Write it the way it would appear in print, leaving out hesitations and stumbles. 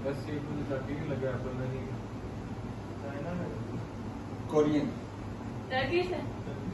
बस ये मुझे ताकि नहीं लगा अपन नहीं चाइना में कोरियन टर्किश है।